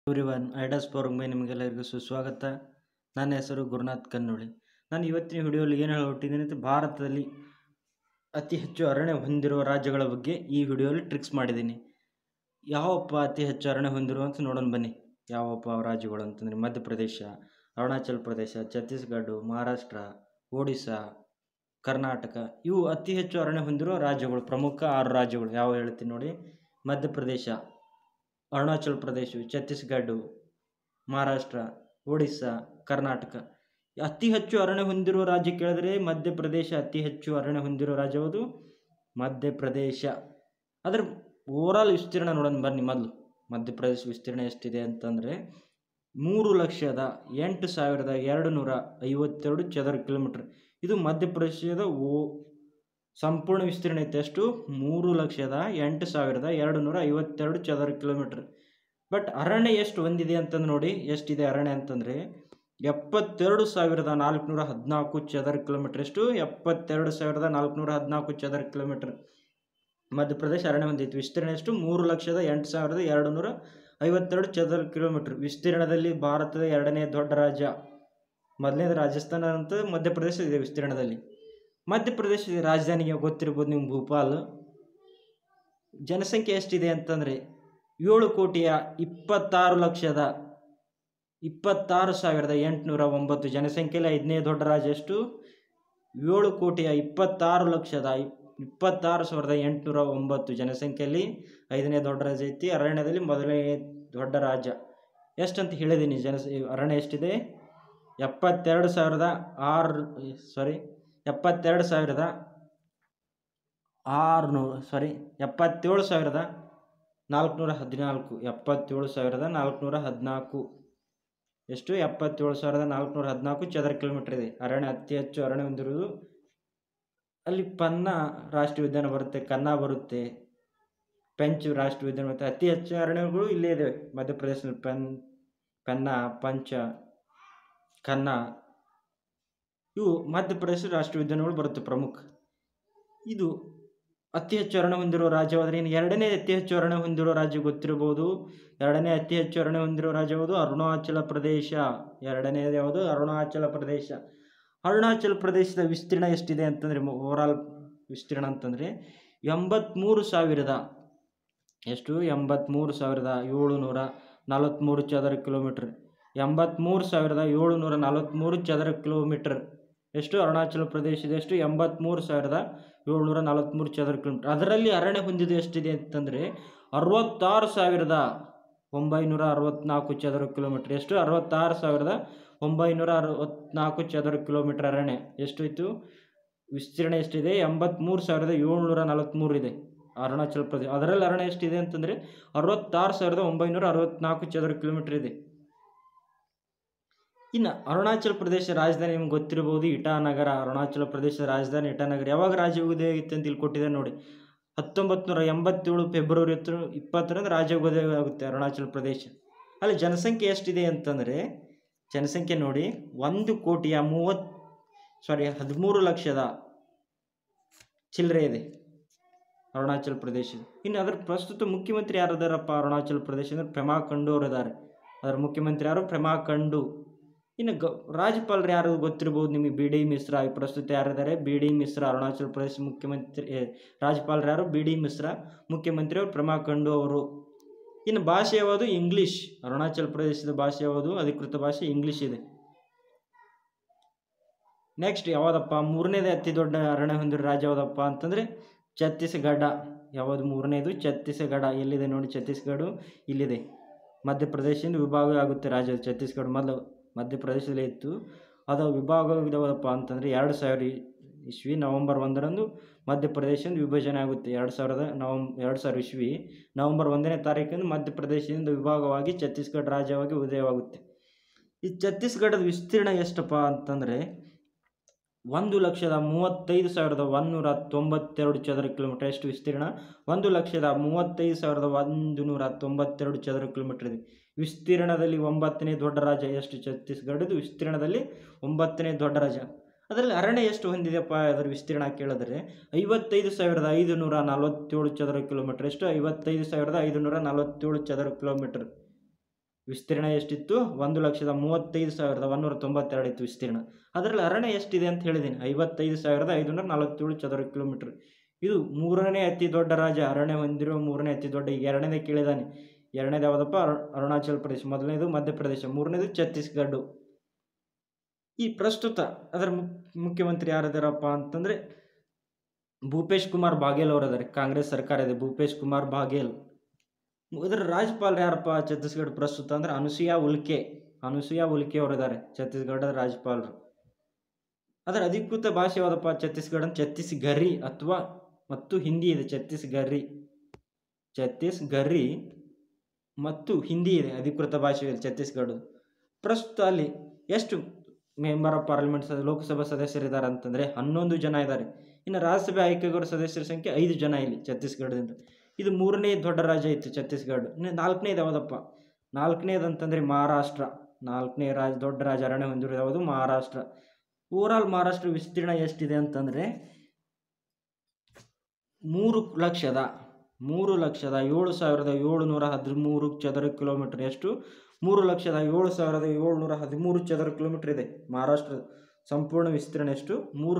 Everyone ಐಡಾಸ್ ಫೋರಂಗೆ ನಿಮಗೆಲ್ಲರಿಗೂ ಸುಸ್ವಾಗತ. ನನ್ನ ಹೆಸರು ಗುರುನಾಥ್ ಕನ್ನೋಳಿ. ನಾನು ಇವತ್ತಿನ ವಿಡಿಯೋಲಿ ಏನು ಹೊರಟಿದ್ದೀನಿ ಅಂತ ಭಾರತದಲ್ಲಿ ಅತಿ ಹೆಚ್ಚು ಅರಣ್ಯ ಹೊಂದಿರುವ ರಾಜ್ಯಗಳ ಬಗ್ಗೆ ಈ ವಿಡಿಯೋಲಿ ಟ್ರಿಕ್ಸ್ ಮಾಡಿದ್ದೀನಿ. ಯಾವಪ್ಪ ಅತಿ ಹೆಚ್ಚು ಅರಣ್ಯ ಹೊಂದಿರುವ ಅಂತ ನೋಡೋಣ ಬನ್ನಿ. ಯಾವಪ್ಪ ರಾಜ್ಯಗಳು ಅಂತಂದರೆ ಮಧ್ಯಪ್ರದೇಶ, ಅರುಣಾಚಲ ಪ್ರದೇಶ, ಛತ್ತೀಸ್ಗಢ, ಮಹಾರಾಷ್ಟ್ರ, ಒಡಿಸ್ಸಾ, ಕರ್ನಾಟಕ ಇವು ಅತಿ ಹೆಚ್ಚು ಅರಣ್ಯ ಹೊಂದಿರುವ ರಾಜ್ಯಗಳು. ಪ್ರಮುಖ 6 ರಾಜ್ಯಗಳು ಯಾವ ಹೇಳ್ತೀನಿ ನೋಡಿ. ಮಧ್ಯಪ್ರದೇಶ, ಅರುಣಾಚಲ ಪ್ರದೇಶ, ಛತ್ತೀಸ್ಗಢ, ಮಹಾರಾಷ್ಟ್ರ, ಒಡಿಸ್ಸಾ, ಕರ್ನಾಟಕ. ಅತಿ ಹೆಚ್ಚು ಅರಣ್ಯ ಹೊಂದಿರುವ ರಾಜ್ಯ ಕೇಳಿದ್ರೆ ಮಧ್ಯಪ್ರದೇಶ ಅತಿ ಹೆಚ್ಚು ಅರಣ್ಯ ಹೊಂದಿರುವ ರಾಜ್ಯ ಯಾವುದು? ಮಧ್ಯಪ್ರದೇಶ. ಅದರ ಓವರಾಲ್ ವಿಸ್ತೀರ್ಣ ನೋಡೋಣ ಬನ್ನಿ. ಮೊದಲು ಮಧ್ಯಪ್ರದೇಶ ವಿಸ್ತೀರ್ಣ ಎಷ್ಟಿದೆ ಅಂತಂದರೆ 3,08,252 ಚದರ ಕಿಲೋಮೀಟ್ರ್. ಇದು ಮಧ್ಯಪ್ರದೇಶದ ಸಂಪೂರ್ಣ ವಿಸ್ತೀರ್ಣ ಐತೆ. ಎಷ್ಟು? 3,08,252 ಚದರ ಕಿಲೋಮೀಟ್ರ್. ಬಟ್ ಅರಣ್ಯ ಎಷ್ಟು ಹೊಂದಿದೆ ಅಂತಂದು ನೋಡಿ. ಎಷ್ಟಿದೆ ಅರಣ್ಯ ಅಂತಂದರೆ 72,414 ಚದರ ಕಿಲೋಮೀಟ್ರ್. ಎಷ್ಟು? 72,414 ಚದರ ಕಿಲೋಮೀಟ್ರ್ ಮಧ್ಯಪ್ರದೇಶ ಅರಣ್ಯ ಹೊಂದಿತ್ತು. ವಿಸ್ತೀರ್ಣ ಎಷ್ಟು? 3,08,252 ಚದರ ಕಿಲೋಮೀಟ್ರ್. ವಿಸ್ತೀರ್ಣದಲ್ಲಿ ಭಾರತದ 2ನೇ ದೊಡ್ಡ ರಾಜ್ಯ. ಮೊದಲನೇದು ರಾಜಸ್ಥಾನ ಅಂತ ಮಧ್ಯಪ್ರದೇಶ ಇದೆ ವಿಸ್ತೀರ್ಣದಲ್ಲಿ. ಮಧ್ಯಪ್ರದೇಶದ ರಾಜಧಾನಿಗೆ ಗೊತ್ತಿರ್ಬೋದು ನಿಮ್ಗೆ, ಭೋಪಾಲ್. ಜನಸಂಖ್ಯೆ ಎಷ್ಟಿದೆ ಅಂತಂದರೆ 7,26,809 ಜನಸಂಖ್ಯೆಯಲ್ಲಿ 5ನೇ ದೊಡ್ಡ ರಾಜ್ಯ. ಎಷ್ಟು? 7,26,809 ಜನಸಂಖ್ಯೆಯಲ್ಲಿ 5ನೇ ದೊಡ್ಡ ರಾಜ್ಯ ಐತಿ. ಅರಣ್ಯದಲ್ಲಿ ಮೊದಲನೇ ದೊಡ್ಡ ರಾಜ್ಯ. ಎಷ್ಟಂತ ಹೇಳಿದ್ದೀನಿ ಅರಣ್ಯ ಎಷ್ಟಿದೆ? 77,414 ಎಷ್ಟು? 77,414 ಚದರ ಕಿಲೋಮೀಟ್ರ್ ಇದೆ. ಅರಣ್ಯ ಅತಿ ಹೆಚ್ಚು ಅರಣ್ಯ ಹೊಂದಿರುವುದು ಅಲ್ಲಿ ಪನ್ನಾ ರಾಷ್ಟ್ರೀಯ ಉದ್ಯಾನ ಬರುತ್ತೆ, ಕನ್ನಾ ಬರುತ್ತೆ, ಪೆಂಚ್ ರಾಷ್ಟ್ರೀಯ ಉದ್ಯಾನ ಬರುತ್ತೆ. ಅತಿ ಹೆಚ್ಚು ಅರಣ್ಯಗಳು ಇಲ್ಲೇ ಇದ್ದಾವೆ ಮಧ್ಯಪ್ರದೇಶದಲ್ಲಿ. ಪನ್ನಾ, ಪಂಚ, ಕನ್ನಾ ಇವು ಮಧ್ಯಪ್ರದೇಶ ರಾಷ್ಟ್ರೀಯ ಉದ್ಯಾನಗಳು ಬರುತ್ತೆ ಪ್ರಮುಖ. ಇದು ಅತಿ ಹೆಚ್ಚು ಅರಣ್ಯ ಹೊಂದಿರುವ ರಾಜ್ಯವಾದರೆ ಇನ್ನು 2ನೇ ಅತಿ ಹೆಚ್ಚು ಅರಣ್ಯ ಹೊಂದಿರುವ ರಾಜ್ಯ ಗೊತ್ತಿರಬಹುದು. 2ನೇ ಅತಿ ಹೆಚ್ಚು ಅರಣ್ಯ ಹೊಂದಿರುವ ರಾಜ್ಯ ಯಾವುದು? ಅರುಣಾಚಲ ಪ್ರದೇಶ. 2ನೇದು ಯಾವುದು? ಅರುಣಾಚಲ ಪ್ರದೇಶ. ಅರುಣಾಚಲ ಪ್ರದೇಶದ ವಿಸ್ತೀರ್ಣ ಎಷ್ಟಿದೆ ಅಂತಂದರೆ ಓವರಾಲ್ ವಿಸ್ತೀರ್ಣ ಅಂತಂದರೆ 83,000 ಎಷ್ಟು? 83,743 ಚದರ ಕಿಲೋಮೀಟ್ರ್. 83,743 ಚದರ ಕಿಲೋಮೀಟ್ರ್. ಎಷ್ಟು? ಅರುಣಾಚಲ ಪ್ರದೇಶದ ಎಷ್ಟು? 83,743 ಚದರ ಕಿಲೋಮೀಟ್ರ್. ಅದರಲ್ಲಿ ಅರಣ್ಯ ಹೊಂದಿದ್ದು ಎಷ್ಟಿದೆ ಅಂತಂದರೆ 66,964 ಚದರ ಕಿಲೋಮೀಟ್ರ್. ಎಷ್ಟು? 66,964 ಚದರ ಕಿಲೋಮೀಟ್ರ್ ಅರಣ್ಯ. ಎಷ್ಟು ಇತ್ತು? ವಿಸ್ತೀರ್ಣ ಎಷ್ಟಿದೆ? 83,743 ಇದೆ ಅರುಣಾಚಲ ಪ್ರದೇಶ. ಅದರಲ್ಲಿ ಅರಣ್ಯ ಎಷ್ಟಿದೆ ಅಂತಂದರೆ 66,964 ಚದರ ಕಿಲೋಮೀಟ್ರ್ ಇದೆ. ಇನ್ನು ಅರುಣಾಚಲ ಪ್ರದೇಶ ರಾಜಧಾನಿ ನಿಮ್ಗೆ ಗೊತ್ತಿರಬಹುದು, ಇಟಾನಗರ. ಅರುಣಾಚಲ ಪ್ರದೇಶದ ರಾಜಧಾನಿ ಇಟಾನಗರ. ಯಾವಾಗ ರಾಜ್ಯ ಉದಯ ಆಗಿತ್ತು ಅಂತ ಇಲ್ಲಿ ಕೊಟ್ಟಿದ್ದಾರೆ ನೋಡಿ. 1987 ಫೆಬ್ರವರಿ 20ರಂದು ರಾಜ್ಯ ಉದಯ ಆಗುತ್ತೆ ಅರುಣಾಚಲ ಪ್ರದೇಶ. ಅಲ್ಲಿ ಜನಸಂಖ್ಯೆ ಎಷ್ಟಿದೆ ಅಂತಂದರೆ ಜನಸಂಖ್ಯೆ ನೋಡಿ 13 ಲಕ್ಷದ ಚಿಲ್ಲರೆ ಇದೆ ಅರುಣಾಚಲ ಪ್ರದೇಶ. ಇನ್ನು ಅದರ ಪ್ರಸ್ತುತ ಮುಖ್ಯಮಂತ್ರಿ ಯಾರಿದ್ದಾರಪ್ಪ ಅರುಣಾಚಲ ಪ್ರದೇಶ ಅಂದರೆ ಪೆಮಾ ಖಂಡು ಅವರು ಇದ್ದಾರೆ. ಅದರ ಮುಖ್ಯಮಂತ್ರಿ ಯಾರು? ಪೆಮಾ ಖಂಡು. ಇನ್ನು ರಾಜ್ಯಪಾಲರು ಯಾರು ಗೊತ್ತಿರ್ಬೋದು ನಿಮಗೆ? B D Mishra. ಪ್ರಸ್ತುತ ಯಾರಿದ್ದಾರೆ? B D Mishra. ಅರುಣಾಚಲ ಪ್ರದೇಶ ಮುಖ್ಯಮಂತ್ರಿ ರಾಜ್ಯಪಾಲರು ಯಾರು? B D Mishra. ಮುಖ್ಯಮಂತ್ರಿ ಅವರು ಪೆಮಾ ಖಂಡು ಅವರು. ಇನ್ನು ಭಾಷೆ ಯಾವುದು? ಇಂಗ್ಲೀಷ್. ಅರುಣಾಚಲ ಪ್ರದೇಶದ ಭಾಷೆ ಯಾವುದು? ಅಧಿಕೃತ ಭಾಷೆ ಇಂಗ್ಲೀಷ್ ಇದೆ. ನೆಕ್ಸ್ಟ್ ಯಾವುದಪ್ಪ? 3ನೇದು ಅತಿ ದೊಡ್ಡ ಅರಣ್ಯ ಹೊಂದಿರೋ ರಾಜ್ಯ ಯಾವುದಪ್ಪ ಅಂತಂದರೆ ಛತ್ತೀಸ್ಗಢ. ಯಾವುದು 3ನೇದು? ಛತ್ತೀಸ್ಗಢ. ಎಲ್ಲಿದೆ ನೋಡಿ? ಛತ್ತೀಸ್ಗಢ ಇಲ್ಲಿದೆ. ಮಧ್ಯಪ್ರದೇಶದಿಂದ ವಿಭಾಗ ಆಗುತ್ತೆ ರಾಜ್ಯ ಛತ್ತೀಸ್ಗಢ. ಮೊದಲು ಮಧ್ಯಪ್ರದೇಶದಲ್ಲೇ ಇತ್ತು. ಅದು ವಿಭಾಗ ಯಾವುದಪ್ಪ ಅಂತಂದರೆ 2000 ನವೆಂಬರ್ 1ರಂದು ಮಧ್ಯಪ್ರದೇಶದಿಂದ ವಿಭಜನೆ ಆಗುತ್ತೆ. 2000 ಇಸ್ವಿ ನವೆಂಬರ್ 1ನೇ ತಾರೀಕಿಂದ ಮಧ್ಯಪ್ರದೇಶದಿಂದ ವಿಭಾಗವಾಗಿ ಛತ್ತೀಸ್ಗಢ ರಾಜ್ಯವಾಗಿ ಉದಯವಾಗುತ್ತೆ. ಈ ಛತ್ತೀಸ್ಗಢದ ವಿಸ್ತೀರ್ಣ ಎಷ್ಟಪ್ಪ ಅಂತಂದರೆ 1,35,192 ಚದರ ಕಿಲೋಮೀಟ್ರ್. ಎಷ್ಟು ವಿಸ್ತೀರ್ಣ? 1,35,192 ಚದರ ಕಿಲೋಮೀಟ್ರ್ ಇದೆ. ವಿಸ್ತೀರ್ಣದಲ್ಲಿ 9ನೇ ದೊಡ್ಡ ರಾಜ್ಯ. ಎಷ್ಟು? ಛತ್ತೀಸ್ಗಢದ ವಿಸ್ತೀರ್ಣದಲ್ಲಿ 9ನೇ ದೊಡ್ಡ ರಾಜ್ಯ. ಅದರಲ್ಲಿ ಅರಣ್ಯ ಎಷ್ಟು ಹೊಂದಿದೆಯಪ್ಪ ಅದರ ವಿಸ್ತೀರ್ಣ ಕೇಳಿದ್ರೆ 55,547 ಚದರ ಕಿಲೋಮೀಟ್ರ್. ಎಷ್ಟು? 55,547 ಚದರ ಕಿಲೋಮೀಟ್ರ್. ವಿಸ್ತೀರ್ಣ ಎಷ್ಟಿತ್ತು? 1,35,192 ಇತ್ತು ವಿಸ್ತೀರ್ಣ. ಅದರಲ್ಲಿ ಅರಣ್ಯ ಎಷ್ಟಿದೆ ಅಂತ ಹೇಳಿದ್ದೀನಿ, 55,547 ಚದರ ಕಿಲೋಮೀಟರ್. ಇದು ಮೂರನೇ ಅತಿ ದೊಡ್ಡ ರಾಜ್ಯ, ಅರಣ್ಯ ಹೊಂದಿರುವ ಮೂರನೇ ಅತಿ ದೊಡ್ಡ. ಈಗ ಎರಡನೇ ಕೇಳಿದಾನೆ, ಎರಡನೇದು ಯಾವುದಪ್ಪ? ಅರುಣಾಚಲ ಪ್ರದೇಶ, ಮೊದಲನೇದು ಮಧ್ಯಪ್ರದೇಶ, ಮೂರನೇದು ಛತ್ತೀಸ್ಗಢ. ಈ ಪ್ರಸ್ತುತ ಅದರ ಮುಖ್ಯಮಂತ್ರಿ ಯಾರಿದಾರಪ್ಪ ಅಂತಂದರೆ ಭೂಪೇಶ್ ಕುಮಾರ್ ಬಾಘೇಲ್ ಅವರು ಇದ್ದಾರೆ. ಕಾಂಗ್ರೆಸ್ ಸರ್ಕಾರ ಇದೆ, ಭೂಪೇಶ್ ಕುಮಾರ್ ಬಾಘೇಲ್. ಇದರ ರಾಜ್ಯಪಾಲರು ಯಾರಪ್ಪ ಛತ್ತೀಸ್ಗಢ ಪ್ರಸ್ತುತ ಅಂದರೆ ಅನುಸೂಯಾ ಉಲ್ಕೆ ಅವರು ಇದ್ದಾರೆ ಛತ್ತೀಸ್ಗಢದ ರಾಜ್ಯಪಾಲರು. ಅದರ ಅಧಿಕೃತ ಭಾಷೆ ಯಾವುದಪ್ಪ ಛತ್ತೀಸ್ಗಢ? ಛತ್ತೀಸ್ಗರಿ ಅಥವಾ ಮತ್ತು ಹಿಂದಿ ಇದೆ. ಛತ್ತೀಸ್ಗರಿ ಮತ್ತು ಹಿಂದಿ ಇದೆ, ಅಧಿಕೃತ ಭಾಷೆ ಇದೆ ಛತ್ತೀಸ್ಗಢ. ಪ್ರಸ್ತುತ ಅಲ್ಲಿ ಎಷ್ಟು ಮೆಂಬರ್ ಆಫ್ ಪಾರ್ಲಿಮೆಂಟ್ ಲೋಕಸಭಾ ಸದಸ್ಯರಿದ್ದಾರೆ ಅಂತಂದರೆ 11 ಜನ ಇದ್ದಾರೆ. ಇನ್ನು ರಾಜ್ಯಸಭೆ ಆಯ್ಕೆಗಾರ ಸದಸ್ಯರ ಸಂಖ್ಯೆ 5 ಜನ ಇಲ್ಲಿ ಛತ್ತೀಸ್ಗಢದಿಂದ. ಇದು ಮೂರನೇ ದೊಡ್ಡ ರಾಜ್ಯ ಇತ್ತು ಛತ್ತೀಸ್ಗಢ. ಇನ್ನು ನಾಲ್ಕನೇದು ಯಾವುದಪ್ಪ? ನಾಲ್ಕನೇದು ಅಂತಂದರೆ ಮಹಾರಾಷ್ಟ್ರ. ನಾಲ್ಕನೇ ದೊಡ್ಡ ರಾಜ್ಯ ಅರಣ್ಯ ಹೊಂದಿರೋದು ಯಾವುದು? ಮಹಾರಾಷ್ಟ್ರ. ಓವರಾಲ್ ಮಹಾರಾಷ್ಟ್ರ ವಿಸ್ತೀರ್ಣ ಎಷ್ಟಿದೆ ಅಂತಂದರೆ 3,07,713 ಚದರ ಕಿಲೋಮೀಟರ್. ಎಷ್ಟು? 3,07,713 ಚದರ ಕಿಲೋಮೀಟರ್ ಇದೆ ಮಹಾರಾಷ್ಟ್ರ ಸಂಪೂರ್ಣ ವಿಸ್ತೀರ್ಣ. ಎಷ್ಟು?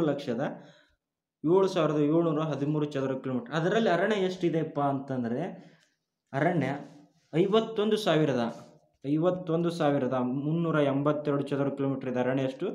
3,07,713 ಚದರ ಕಿಲೋಮೀಟರ್. ಅದರಲ್ಲಿ ಅರಣ್ಯ ಎಷ್ಟಿದೆಪ್ಪ ಅಂತಂದರೆ ಅರಣ್ಯ 51,382 ಚದರ ಕಿಲೋಮೀಟರ್ ಇದೆ ಅರಣ್ಯ. ಎಷ್ಟು?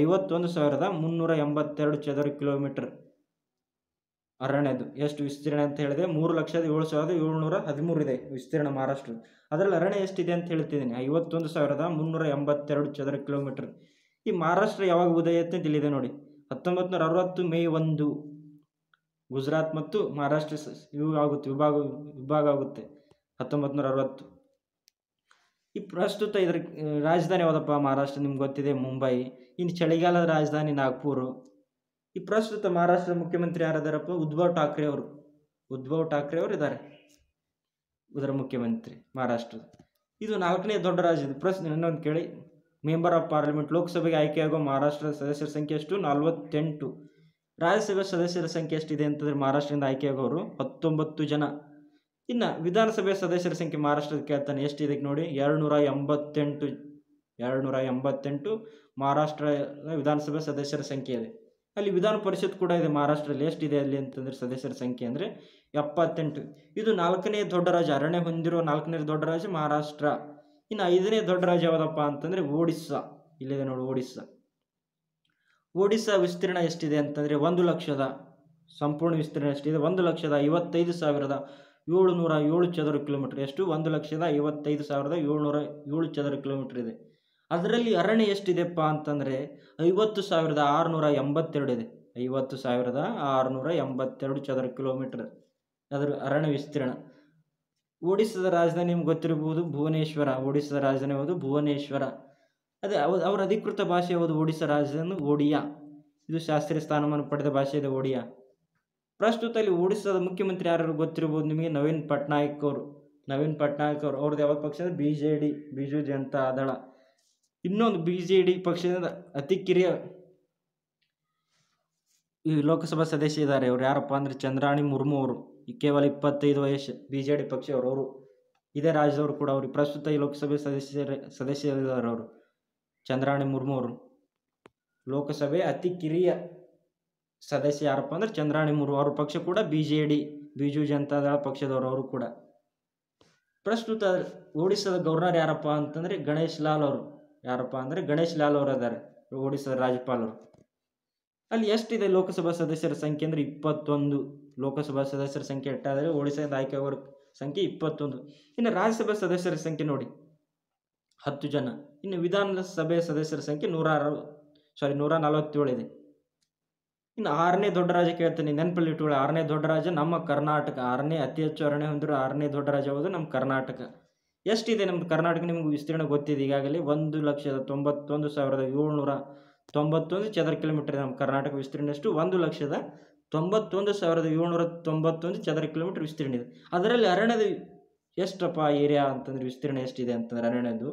51,382 ಚದರ ಕಿಲೋಮೀಟರ್ ಅರಣ್ಯದು. ಎಷ್ಟು ವಿಸ್ತೀರ್ಣ ಅಂತ ಹೇಳಿದೆ? 3,07,713 ಇದೆ ವಿಸ್ತೀರ್ಣ ಮಹಾರಾಷ್ಟ್ರ. ಅದರಲ್ಲಿ ಅರಣ್ಯ ಎಷ್ಟಿದೆ ಅಂತ ಹೇಳ್ತಿದ್ದೀನಿ, 51,382 ಚದರ ಕಿಲೋಮೀಟರ್. ಈ ಮಹಾರಾಷ್ಟ್ರ ಯಾವಾಗ ಉದಯ ಅಂತ ಇಲ್ಲಿದೆ ನೋಡಿ, 1960 ಮೇ 1. ಗುಜರಾತ್ ಮತ್ತು ಮಹಾರಾಷ್ಟ್ರ ವಿಭಾಗ ಆಗುತ್ತೆ 1960. ಈ ಪ್ರಸ್ತುತ ಇದರ ರಾಜಧಾನಿ ಯಾವುದಪ್ಪ ಮಹಾರಾಷ್ಟ್ರ? ನಿಮ್ಗೆ ಗೊತ್ತಿದೆ, ಮುಂಬೈ. ಇನ್ನು ಚಳಿಗಾಲದ ರಾಜಧಾನಿ ನಾಗ್ಪುರ್. ಈ ಪ್ರಸ್ತುತ ಮಹಾರಾಷ್ಟ್ರದ ಮುಖ್ಯಮಂತ್ರಿ ಯಾರಿದ್ದಾರಪ್ಪ? ಉದ್ಧವ್ ಠಾಕ್ರೆ ಅವರು ಇದ್ದಾರೆ ಇದರ ಮುಖ್ಯಮಂತ್ರಿ ಮಹಾರಾಷ್ಟ್ರದ. ಇದು ನಾಲ್ಕನೇ ದೊಡ್ಡ ರಾಜ್ಯ. ಪ್ರಶ್ನೆ ಇನ್ನೊಂದು ಕೇಳಿ, ಮೆಂಬರ್ ಆಫ್ ಪಾರ್ಲಿಮೆಂಟ್ ಲೋಕಸಭೆಗೆ ಆಯ್ಕೆಯಾಗುವ ಮಹಾರಾಷ್ಟ್ರದ ಸದಸ್ಯರ ಸಂಖ್ಯೆ ಎಷ್ಟು? 48. ರಾಜ್ಯಸಭೆ ಸದಸ್ಯರ ಸಂಖ್ಯೆ ಎಷ್ಟಿದೆ ಅಂತಂದರೆ ಮಹಾರಾಷ್ಟ್ರದಿಂದ ಆಯ್ಕೆಯಾಗೋರು 19 ಜನ. ಇನ್ನು ವಿಧಾನಸಭೆ ಸದಸ್ಯರ ಸಂಖ್ಯೆ ಮಹಾರಾಷ್ಟ್ರದ ಕೇಳ್ತಾನೆ, ಎಷ್ಟಿದೆ ನೋಡಿ? 288 ಮಹಾರಾಷ್ಟ್ರ ವಿಧಾನಸಭೆ ಸದಸ್ಯರ ಸಂಖ್ಯೆ ಇದೆ. ಅಲ್ಲಿ ವಿಧಾನ ಪರಿಷತ್ ಕೂಡ ಇದೆ ಮಹಾರಾಷ್ಟ್ರದಲ್ಲಿ. ಎಷ್ಟಿದೆ ಅಲ್ಲಿ ಅಂತಂದರೆ ಸದಸ್ಯರ ಸಂಖ್ಯೆ ಅಂದರೆ 78. ಇದು ನಾಲ್ಕನೇ ದೊಡ್ಡ ರಾಜ್ಯ, ಅರಣ್ಯ ಹೊಂದಿರುವ ನಾಲ್ಕನೇ ದೊಡ್ಡ ರಾಜ್ಯ ಮಹಾರಾಷ್ಟ್ರ. ಇನ್ನು ಐದನೇ ದೊಡ್ಡ ರಾಜ್ಯ ಯಾವುದಪ್ಪ ಅಂತಂದರೆ ಒಡಿಸ್ಸಾ. ಇಲ್ಲಿದೆ ನೋಡಿ ಒಡಿಸ್ಸಾ ವಿಸ್ತೀರ್ಣ ಎಷ್ಟಿದೆ ಅಂತಂದರೆ 1,00,000 ಸಂಪೂರ್ಣ ವಿಸ್ತೀರ್ಣ ಎಷ್ಟಿದೆ? 1,55,707 ಚದರ ಕಿಲೋಮೀಟರ್. ಎಷ್ಟು? 1,55,707 ಚದರ ಕಿಲೋಮೀಟರ್ ಇದೆ. ಅದರಲ್ಲಿ ಅರಣ್ಯ ಎಷ್ಟಿದೆಪ್ಪ ಅಂತಂದರೆ 50,682 ಇದೆ. 50,682 ಚದರ ಕಿಲೋಮೀಟರ್ ಅದರ ಅರಣ್ಯ ವಿಸ್ತೀರ್ಣ. ಒಡಿಸ್ಸಾದ ರಾಜಧಾನಿ ನಿಮ್ಗೆ ಗೊತ್ತಿರಬಹುದು, ಭುವನೇಶ್ವರ. ಒಡಿಸ್ಸಾದ ರಾಜಧಾನಿ ಯಾವುದು? ಭುವನೇಶ್ವರ. ಅದೇ ಅವರ ಅಧಿಕೃತ ಭಾಷೆ ಯಾವುದು? ಒಡಿಸ್ಸಾ ರಾಜಧಾನಿ ಒಡಿಯಾ. ಇದು ಶಾಸ್ತ್ರೀಯ ಸ್ಥಾನಮಾನ ಪಡೆದ ಭಾಷೆ ಇದೆ ಒಡಿಯಾ. ಪ್ರಸ್ತುತ ಅಲ್ಲಿ ಒಡಿಸ್ಸಾದ ಮುಖ್ಯಮಂತ್ರಿ ಯಾರು ಗೊತ್ತಿರಬಹುದು ನಿಮಗೆ? ನವೀನ್ ಪಟ್ನಾಯಕ್ ಅವರು. ಅವ್ರದ್ದು ಯಾವ ಪಕ್ಷ ಅಂದರೆ ಬಿಜು ಜನತಾ ದಳ. ಇನ್ನೊಂದು BJD ಪಕ್ಷದಿಂದ ಅತಿ ಕಿರಿಯ ಈ ಲೋಕಸಭಾ ಸದಸ್ಯ ಇದ್ದಾರೆ. ಅವರು ಯಾರಪ್ಪ ಅಂದರೆ ಚಂದ್ರಾಣಿ ಮುರ್ಮು ಅವರು. ಕೇವಲ 25 ವಯಸ್ಸು. BJD ಪಕ್ಷವರು. ಇದೇ ರಾಜ್ಯದವರು ಕೂಡ. ಅವರು ಪ್ರಸ್ತುತ ಈ ಲೋಕಸಭೆ ಸದಸ್ಯರಿದ್ದಾರೆ ಅವರು. ಚಂದ್ರಾಣಿ ಮುರ್ಮು ಅವರು ಲೋಕಸಭೆ ಅತಿ ಕಿರಿಯ ಸದಸ್ಯ ಯಾರಪ್ಪ ಅಂದರೆ ಚಂದ್ರಾಣಿ ಮುರ್ಮು. ಅವ್ರ ಪಕ್ಷ ಕೂಡ BJD, ಬಿಜು ಜನತಾದಳ ಪಕ್ಷದವರು. ಅವರು ಕೂಡ ಪ್ರಸ್ತುತ ಒಡಿಸ್ಸಾದ ಗವರ್ನರ್ ಯಾರಪ್ಪ ಅಂತಂದರೆ ಗಣೇಶ್ ಲಾಲ್ ಅವರು ಇದ್ದಾರೆ, ಒಡಿಸ್ಸಾದ ರಾಜ್ಯಪಾಲರು. ಅಲ್ಲಿ ಎಷ್ಟಿದೆ ಲೋಕಸಭಾ ಸದಸ್ಯರ ಸಂಖ್ಯೆ ಅಂದರೆ 21. ಲೋಕಸಭಾ ಸದಸ್ಯರ ಸಂಖ್ಯೆ ಎಷ್ಟಾದರೆ ಒಡಿಸ್ಸಾದಿಂದ ಆಯ್ಕೆಯಾಗೋರ ಸಂಖ್ಯೆ 21. ಇನ್ನು ರಾಜ್ಯಸಭಾ ಸದಸ್ಯರ ಸಂಖ್ಯೆ ನೋಡಿ 10 ಜನ. ಇನ್ನು ವಿಧಾನಸಭೆ ಸದಸ್ಯರ ಸಂಖ್ಯೆ 147 ಇದೆ. ಇನ್ನು ಆರನೇ ದೊಡ್ಡ ರಾಜ್ಯ ಕೇಳ್ತೀನಿ, ನೆನಪಲ್ಲಿ ಇಟ್ಟುಕೊಳ್ಳಿ. ಆರನೇ ದೊಡ್ಡ ರಾಜ್ಯ ನಮ್ಮ ಕರ್ನಾಟಕ. ಅತಿ ಹೆಚ್ಚು ಅರಣ್ಯ ಹೊಂದಿರೋ ಆರನೇ ದೊಡ್ಡ ರಾಜ್ಯ ಯಾವುದು? ನಮ್ಮ ಕರ್ನಾಟಕ. ಎಷ್ಟಿದೆ ನಮ್ಮದು ಕರ್ನಾಟಕ? ನಿಮ್ಗೆ ವಿಸ್ತೀರ್ಣ ಗೊತ್ತಿದೆ ಈಗಾಗಲೇ. 1,91,791 ಚದರ ಕಿಲೋಮೀಟರ್ ನಮ್ಮ ಕರ್ನಾಟಕ ವಿಸ್ತೀರ್ಣ. ಎಷ್ಟು? 1,91,791 ಚದರ ಕಿಲೋಮೀಟರ್ ವಿಸ್ತೀರ್ಣ ಇದೆ. ಅದರಲ್ಲಿ ಅರಣ್ಯದ ಎಷ್ಟಪ್ಪ ಏರಿಯಾ ಅಂತಂದರೆ ವಿಸ್ತೀರ್ಣ ಎಷ್ಟಿದೆ ಅಂತಂದರೆ ಅರಣ್ಯದು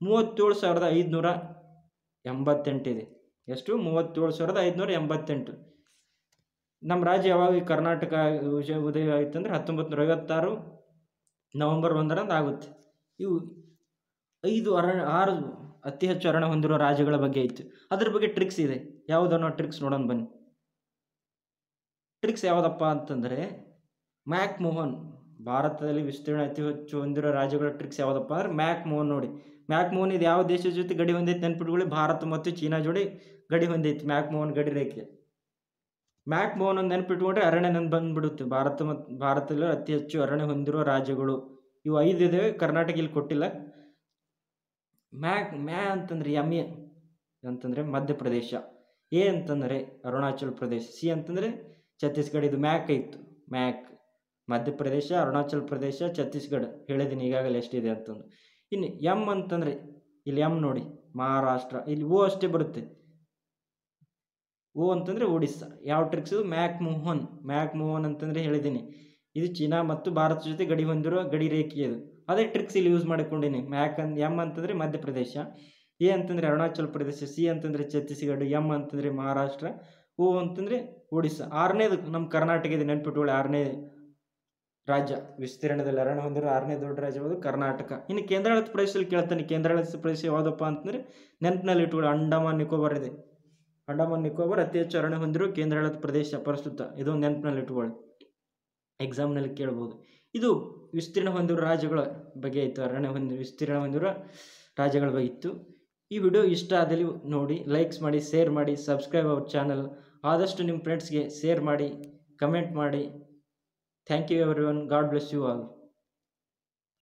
37,588 ಇದೆ. ಎಷ್ಟು? 37,588. ನಮ್ಮ ರಾಜ್ಯ ಯಾವಾಗ ಕರ್ನಾಟಕ ಉದಯ ಆಯಿತು ಅಂದರೆ 1956 ನವೆಂಬರ್ 1 ಆಗುತ್ತೆ. ಇವು 6 ಅತಿ ಹೆಚ್ಚು ಅರಣ್ಯ ಹೊಂದಿರುವ ರಾಜ್ಯಗಳ ಬಗ್ಗೆ ಇತ್ತು. ಅದ್ರ ಬಗ್ಗೆ ಟ್ರಿಕ್ಸ್ ಇದೆ. ಯಾವುದನ್ನೋ ಟ್ರಿಕ್ಸ್ ನೋಡೋಣ ಬನ್ನಿ. ಟ್ರಿಕ್ಸ್ ಯಾವುದಪ್ಪ ಅಂತಂದರೆ ಮ್ಯಾಕ್ ಮೋಹನ್, ಭಾರತದಲ್ಲಿ ವಿಸ್ತೀರ್ಣ ಅತಿ ಹೆಚ್ಚು ಹೊಂದಿರೋ ರಾಜ್ಯಗಳ ಟ್ರಿಕ್ಸ್ ಯಾವುದಪ್ಪ ಅಂದ್ರೆ ಮ್ಯಾಕ್ ಮೋಹನ್ ನೋಡಿ. ಮ್ಯಾಕ್ ಮೋಹನ್ ಇದು ಯಾವ ದೇಶದ ಜೊತೆ ಗಡಿ ಹೊಂದೈತೆ ನೆನ್ಪಿಟ್ಕೊಳ್ಳಿ, ಭಾರತ ಮತ್ತು ಚೀನಾ ಜೋಡಿ ಗಡಿ ಹೊಂದೈತಿ ಮ್ಯಾಕ್ ಮೋಹನ್ ಗಡಿ ರೇಖೆ. ಮ್ಯಾಕ್ ಮೋಹನ್ ಒಂದು ನೆನ್ಪಿಟ್ಕೊಂಡ್ರೆ ಅರಣ್ಯ ಬಂದ್ಬಿಡುತ್ತೆ. ಭಾರತದಲ್ಲಿ ಅತಿ ಹೆಚ್ಚು ಅರಣ್ಯ ಹೊಂದಿರುವ ರಾಜ್ಯಗಳು ಇವು 5 ಇದಾವೆ. ಕರ್ನಾಟಕ ಇಲ್ಲಿ ಕೊಟ್ಟಿಲ್ಲ. ಮ್ಯಾ ಅಂತಂದ್ರೆ ಎ ಅಂತಂದರೆ ಮಧ್ಯಪ್ರದೇಶ, ಎ ಅಂತಂದರೆ ಅರುಣಾಚಲ್ ಪ್ರದೇಶ, ಸಿ ಅಂತಂದರೆ ಛತ್ತೀಸ್ಗಢ. ಇದು ಮ್ಯಾಕ್ ಇತ್ತು. ಮ್ಯಾಕ್ ಮಧ್ಯಪ್ರದೇಶ, ಅರುಣಾಚಲ್ ಪ್ರದೇಶ, ಛತ್ತೀಸ್ಗಢ ಹೇಳಿದ್ದೀನಿ ಈಗಾಗಲೇ ಎಷ್ಟಿದೆ ಅಂತಂದು. ಇನ್ನು ಎಮ್ ಅಂತಂದರೆ ಇಲ್ಲಿ ಎಮ್ ನೋಡಿ ಮಹಾರಾಷ್ಟ್ರ. ಇಲ್ಲಿ ಓ ಅಷ್ಟೇ ಬರುತ್ತೆ. ಓ ಅಂತಂದರೆ ಒಡಿಸ್ಸಾ. ಯಾವ ಟ್ರಿಕ್ಸ್ ಇದು? ಮ್ಯಾಕ್ ಮೋಹನ್ ಅಂತಂದರೆ ಹೇಳಿದ್ದೀನಿ, ಇದು ಚೀನಾ ಮತ್ತು ಭಾರತ ಜೊತೆ ಗಡಿ ಹೊಂದಿರುವ ಗಡಿ ರೇಖೆ ಇದು. ಅದೇ ಟ್ರಿಕ್ಸ್ ಇಲ್ಲಿ ಯೂಸ್ ಮಾಡಿಕೊಂಡಿನಿ. ಎಮ್ ಅಂತಂದರೆ ಮಧ್ಯಪ್ರದೇಶ, ಎ ಅಂತಂದರೆ ಅರುಣಾಚಲ್ ಪ್ರದೇಶ, ಸಿ ಅಂತಂದರೆ ಛತ್ತೀಸ್ಗಢ, ಎಮ್ ಅಂತಂದರೆ ಮಹಾರಾಷ್ಟ್ರ, ಓ ಅಂತಂದರೆ ಒಡಿಸ್ಸಾ. 6ನೇದು ನಮ್ಮ ಕರ್ನಾಟಕ ಇದೆ ನೆನ್ಪಿಟ್ಕೊಳ್ಳಿ. 6ನೇ ರಾಜ್ಯ ವಿಸ್ತೀರ್ಣದಲ್ಲಿ ಅರಣ್ಯ ಹೊಂದಿರೋ 6ನೇ ದೊಡ್ಡ ರಾಜ್ಯವಾದ ಕರ್ನಾಟಕ. ಇನ್ನು ಕೇಂದ್ರಾಡಳಿತ ಪ್ರದೇಶದಲ್ಲಿ ಕೇಳ್ತಾನೆ. ಕೇಂದ್ರಾಡಳಿತ ಪ್ರದೇಶ ಯಾವುದಪ್ಪ ಅಂತಂದರೆ ನೆನಪಿನಲ್ಲಿ ಇಟ್ಕೊಳ್ಳಿ, ಅಂಡಮಾನ್ ನಿಕೋಬಾರ್ ಇದೆ. ಅಂಡಮಾನ್ ನಿಕೋಬಾರ್ ಅತಿ ಹೆಚ್ಚು ಅರಣ್ಯ ಹೊಂದಿರೋ ಕೇಂದ್ರಾಡಳಿತ ಪ್ರದೇಶ ಪ್ರಸ್ತುತ. ಇದು ನೆನಪಿನಲ್ಲಿ ಇಟ್ಕೊಳ್ಳಿ, ಎಕ್ಸಾಮ್ನಲ್ಲಿ ಕೇಳ್ಬೋದು. ಇದು ವಿಸ್ತೀರ್ಣ ಹೊಂದಿರೋ ರಾಜ್ಯಗಳ ಬಗ್ಗೆ ಇತ್ತು. ವಿಸ್ತೀರ್ಣ ಹೊಂದಿರೋ ರಾಜ್ಯಗಳ ಬಗ್ಗೆ ಇತ್ತು. ಈ ವಿಡಿಯೋ ಇಷ್ಟ ಆದಲ್ಲಿ ನೋಡಿ, ಲೈಕ್ಸ್ ಮಾಡಿ, ಶೇರ್ ಮಾಡಿ, ಸಬ್ಸ್ಕ್ರೈಬ್ ಅವರ್ ಚಾನಲ್. ಆದಷ್ಟು ನಿಮ್ಮ ಫ್ರೆಂಡ್ಸ್ಗೆ ಶೇರ್ ಮಾಡಿ, ಕಮೆಂಟ್ ಮಾಡಿ. Thank you everyone. God bless you all.